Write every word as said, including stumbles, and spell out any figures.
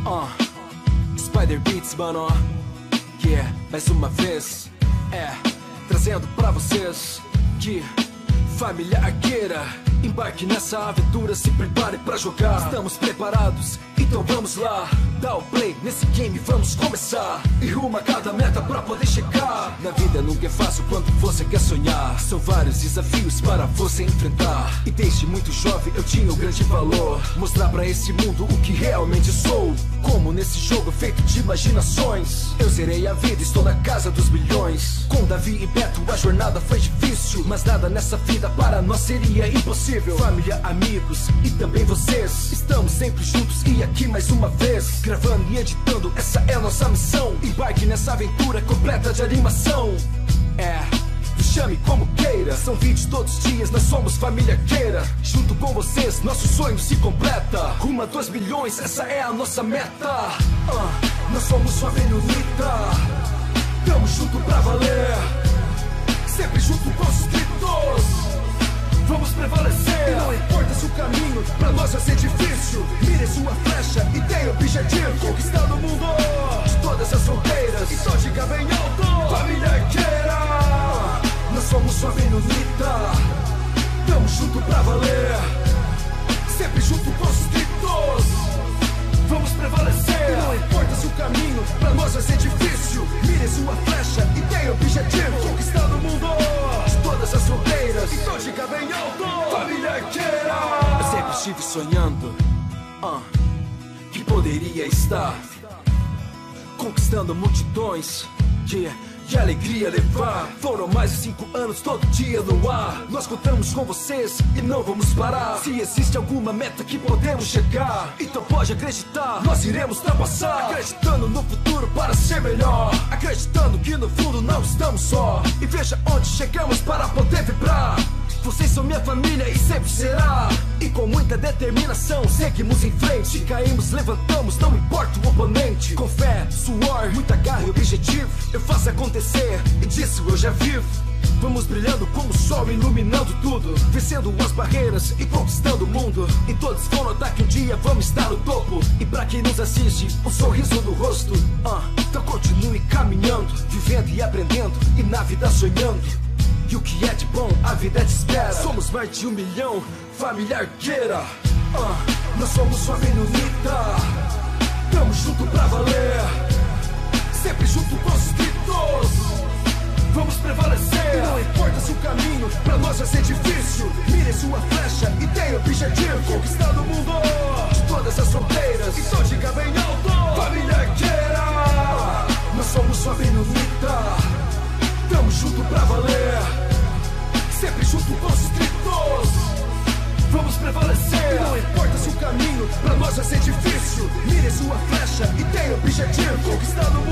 Uh, Spider Beats, mano. Yeah, mais uma vez. É, trazendo pra vocês que família arqueira, embarque nessa aventura, se prepare pra jogar. Estamos preparados, então vamos lá. Dá o play nesse game, vamos começar. E rumo a cada meta pra poder chegar. Na vida nunca é fácil quando você quer sonhar. São vários desafios para você enfrentar. E desde muito jovem eu tinha o grande valor, mostrar pra esse mundo o que realmente sou. Como nesse jogo feito de imaginações, eu zerei a vida, estou na casa dos milhões. Com Davi e Beto a jornada foi difícil, mas nada nessa vida para nós seria impossível. Família, amigos e também vocês, estamos sempre juntos e aqui mais uma vez, gravando e editando, essa é a nossa missão. Embarque nessa aventura completa de animação. É, chame como queira, são vídeos todos os dias, nós somos família arqueira. Junto com vocês, nosso sonho se completa. Rumo a dois milhões, essa é a nossa meta. uh, Nós somos família unida, tamo junto pra valer, sempre junto com os inscritos. Vamos prevalecer, e não importa se o caminho pra nós vai ser difícil. Mire sua flecha e tenha objetivo, conquistando o mundo de todas as fronteiras. Então diga bem alto, família arqueira. Nós somos família unida, tamo junto pra valer, sempre junto com os inscritos. Vamos prevalecer, e não importa se o caminho pra nós vai ser difícil. Mire sua flecha e tenha objetivo, conquistando o mundo de todas as fronteiras. Então diga bem alto, família arqueira. Eu sempre estive sonhando uh, que poderia estar conquistando multidões, yeah, e alegria levar. Foram mais de cinco anos todo dia no ar. Nós contamos com vocês e não vamos parar. Se existe alguma meta que podemos chegar, então pode acreditar, nós iremos ultrapassar. Acreditando no futuro para ser melhor, acreditando que no fundo não estamos só. E veja onde chegamos para poder vibrar. Vocês são minha família e sempre será. E com muita determinação seguimos em frente. Caímos, levantamos, não importa o oponente. Com fé, suor, muita garra e objetivo, eu faço acontecer e disso eu já vivo. Vamos brilhando como o sol, iluminando tudo, vencendo as barreiras e conquistando o mundo. E todos vão notar que um dia vamos estar no topo. E pra quem nos assiste, um sorriso no rosto. uh, Então continue caminhando, vivendo e aprendendo, e na vida sonhando. E o que é de bom, a vida te espera. Somos mais de um milhão, família arqueira. uh, Nós somos família unida, tamo junto pra valer, sempre junto com os inscritos. Vamos prevalecer, e não importa se o caminho pra nós vai ser difícil. Mire sua flecha e tenha objetivo, conquistando o mundo de todas as fronteiras. Então diga bem alto, família arqueira. Nós somos família unida, tamo junto pra valer, sempre junto com os inscritos. Vamos prevalecer, e não importa se o caminho pra nós vai ser difícil. Mire sua flecha e tenha objetivo, conquistando o